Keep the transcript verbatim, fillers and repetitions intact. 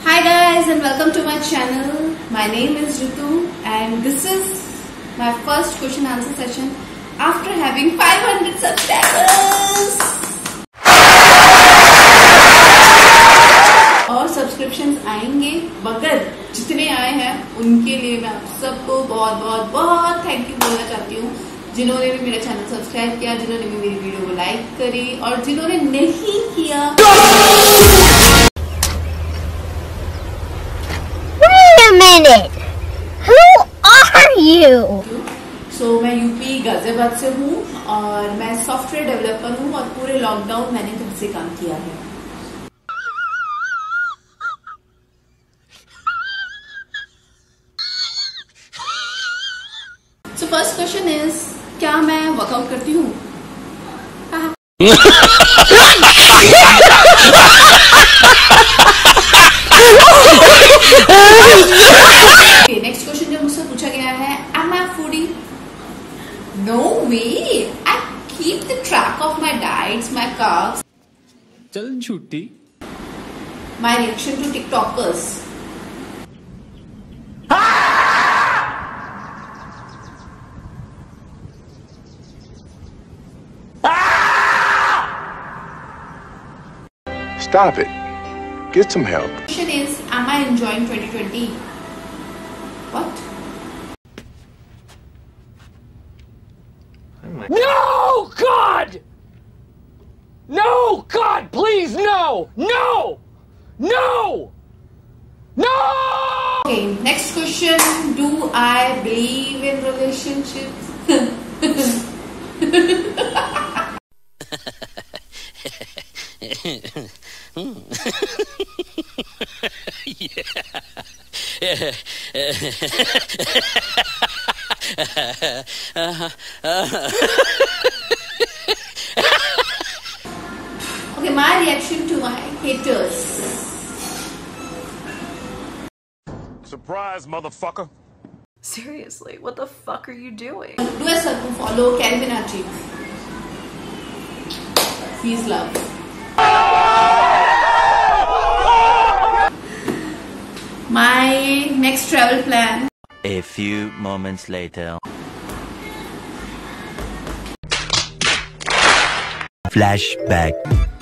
Hi guys and welcome to my channel. My name is Ritu and this is my first question answer session after having five hundred subscribers. और subscriptions आएंगे मगर जितने आए हैं उनके लिए मैं आप सबको बहुत बहुत बहुत थैंक यू बोलना चाहती हूँ, जिन्होंने भी मेरा चैनल सब्सक्राइब किया, जिन्होंने भी मेरी वीडियो को लाइक करी और जिन्होंने नहीं किया। Wait a minute, who are you? So, मैं यूपी गाजियाबाद से हूँ और मैं सॉफ्टवेयर डेवलपर हूँ और पूरे लॉकडाउन मैंने घर से काम किया है। So first question is, क्या मैं वर्कआउट करती हूँ? Okay, next question जो मुझसे पूछा गया है, am I a foodie? No way. I keep the track of my diets, my carbs. चल झूठी. My reaction to TikTokers. Stop it. Get some help. Question is, am I enjoying twenty twenty? What? No, God! No, God, please, no! No! No! No! Okay, next question. Do I believe in relationships? Okay, my reaction to my haters. Surprise, motherfucker. Seriously, what the fuck are you doing? Do a circle follow Carrie Minaj. Please love. My next travel plan. A few moments later. Flashback.